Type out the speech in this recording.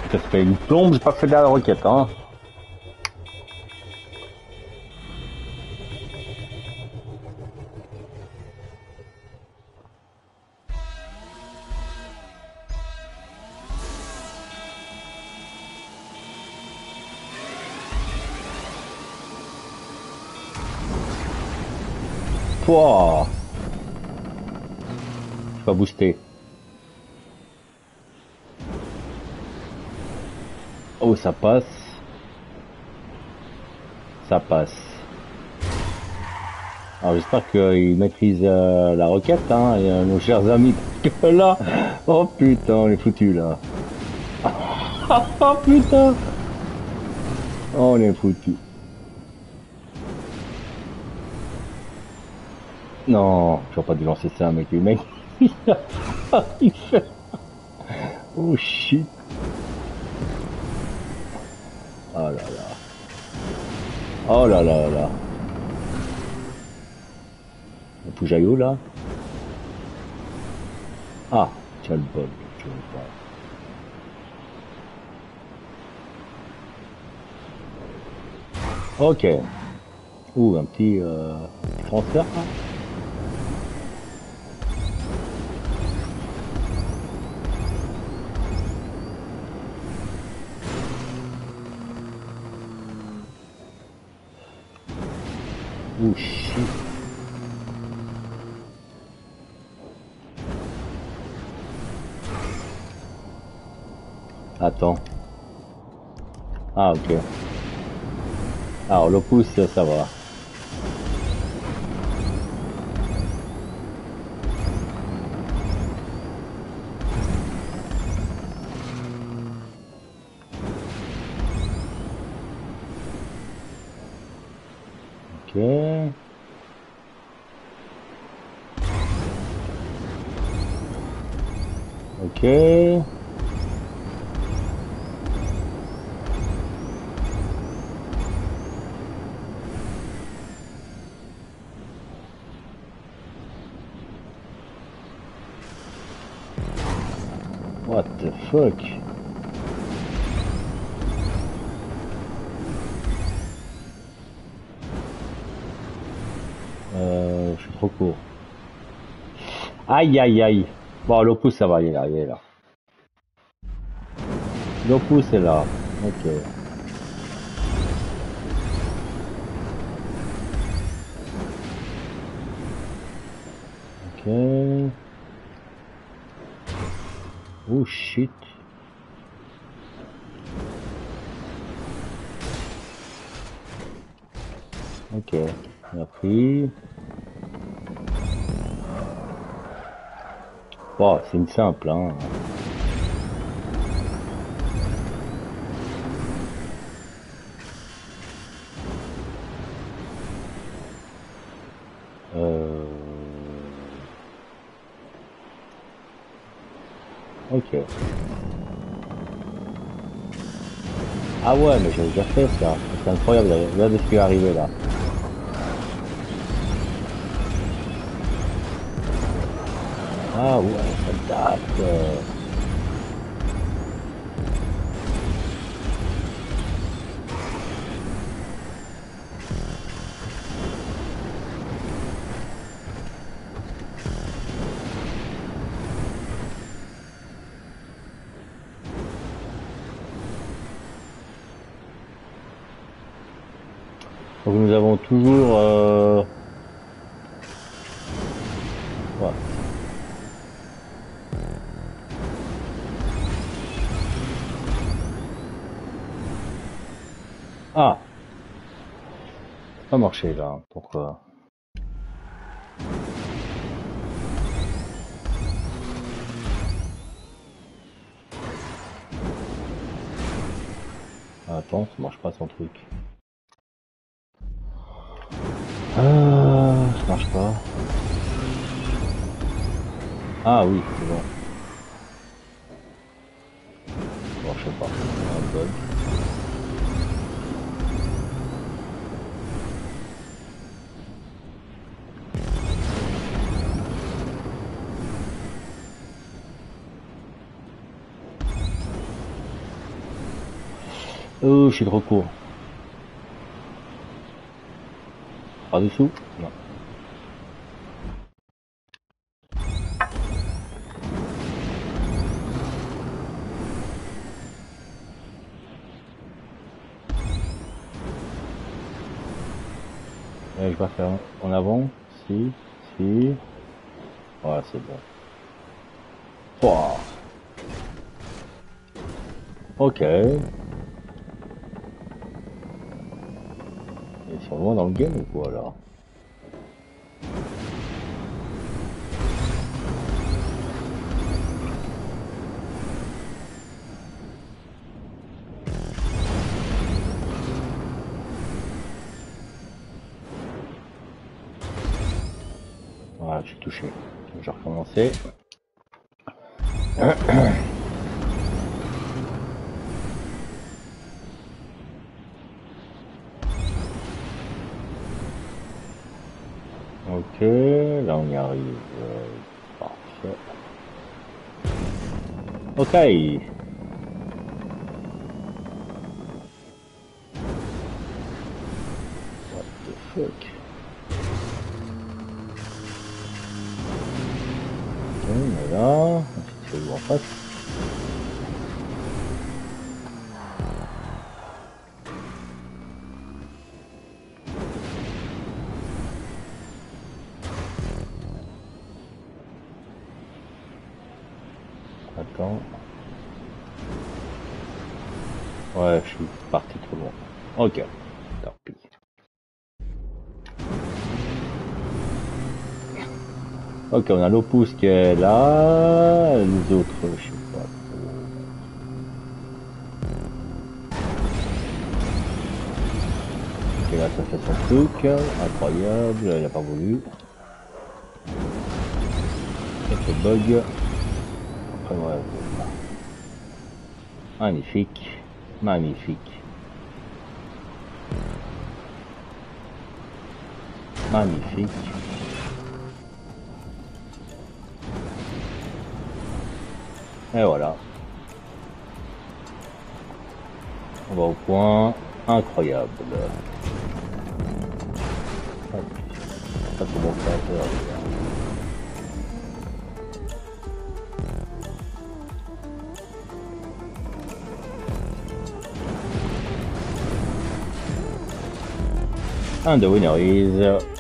Ça fait une plombe, j'ai pas fait de la roquette, hein. Pouah. Je vais pas booster. Oh, ça passe. Ça passe. Alors j'espère qu'ils maîtrisent la roquette, hein, et, nos chers amis. Parce que là, oh putain, on est foutus là. Oh putain, oh, on est foutus. Non, j'aurais pas dû lancer ça, mec. Le mec, il fait... Oh shit. Oh là là. Oh là là là. Un poujaillot là. Ah, tiens le bol, tu vois pas. Ok. Ouh, un petit transfert là. Ouh shit. Attends. Ah ok. Alors le pouce, ça va. Ok. Ok. What the fuck? Je suis trop court. Aïe aïe aïe. Bon, l'opus ça va, il est là, il est là. L'opus est là. Ok. Ok. Oh shit. Ok. On a pris. Bon, c'est une simple, hein. Euh... Ok. Ah ouais, mais j'avais déjà fait ça. C'est incroyable, regarde ce qui est arrivé là. Ah ouais, ça date. Donc nous avons toujours... Ouais. Ah, ça a marché là. Pourquoi? Ah, attends, ça marche pas son truc. Ah, ça marche pas. Ah oui, c'est bon. Bon, je sais pas. Un bug. Oh, je suis trop court. Par dessous? Non. Je vais faire en avant. Si, si. Voilà, c'est bon. Wow. Ok. Ils sont loin dans le game ou quoi là? Voilà, je suis touché. Je vais recommencer. Ok, là on y arrive. Parfait. Ok. What the fuck? Ok, on est là. C'est où en face? Attends. Ouais, je suis parti trop loin. Ok. Tant pis. Ok, on a l'opus qui est là. Les autres, je sais pas trop. Ok, là, ça fait son truc. Incroyable. Il a pas voulu. Quelques bugs. Après, ouais. Magnifique. Magnifique. Magnifique. Et voilà. On va au point. Incroyable. Hop. Ça commence à faire. And the winner is